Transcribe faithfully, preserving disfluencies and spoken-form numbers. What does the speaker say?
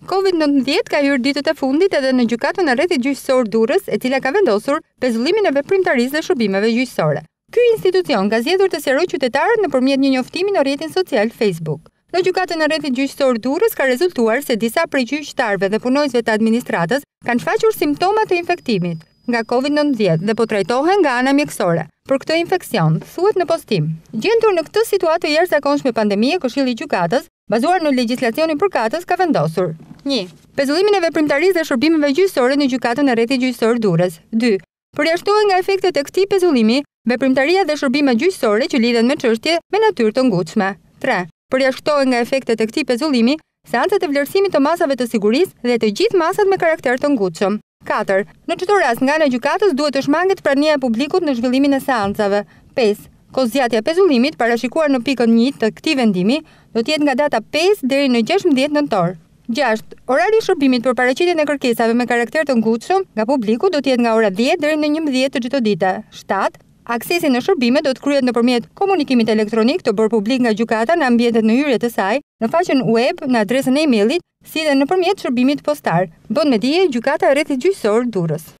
COVID nëntëmbëdhjetë ka hyrë ditët e fundit edhe në Gjykatën e Rrethit Gjyqësor Durrës, e cila ka vendosur pezullimin e veprimtarisë dhe shërbimeve gjyqësore. Ky institucion ka zgjedhur të sqarojë qytetarët nëpërmjet një njoftimi në rrjetin social Facebook. Në Gjykatën e Rrethit Gjyqësor Durrës ka rezultuar se disa prej gjyqtarëve dhe punonjësve të administratës kanë shfaqur simptoma të infektimit nga COVID nëntëmbëdhjetë dhe po trajtohen nga ana mjekësore. Për këtë infekcion, thuhet në postim. Gjendur në këtë situatë të jashtëzakonshme pandemie, Këshilli i Gjykatës, bazuar në legjislacionin përkatës, ka vendosur: një. Pezullimin e veprimtarisë dhe shërbimeve gjyqësore në Gjykatën e Rrethit Gjyqësor Durrës. dy. Përjashtohen nga efektet e këtij pezullimi veprimtaria dhe shërbimet gjyqësore që lidhen me çështje me natyrë të ngutshme. tre. Përjashtohen nga efektet e këtij pezullimi seancat e vlerësimit të masave të sigurisë dhe të gjithë masat me karakter të ngutshëm. katër. Në çdo rast nga ana e gjykatës duhet të shmanget prania e publikut në zhvillimin e seancave. pesë. Kohëzgjatja e pezullimit parashikuar në pikën një të këtij vendimi do të jetë nga data pesë deri në gjashtëmbëdhjetë nëntor. gjashtë. Orari i shërbimit për paraqitjen e kërkesave me karakter të ngutshëm nga publiku do të jetë nga ora dhjetë deri në njëmbëdhjetë të çdo dite. shtatë. Aksesi në shërbime do të kryhet nëpërmjet komunikimit elektronik të bërë publik nga gjykata në ambientet në hyrje të saj, në faqen web, në adresën e emailit, si dhe nëpërmjet shërbimit postar. Bën me dije Gjykata e Rrethit Gjyqësor Durrës.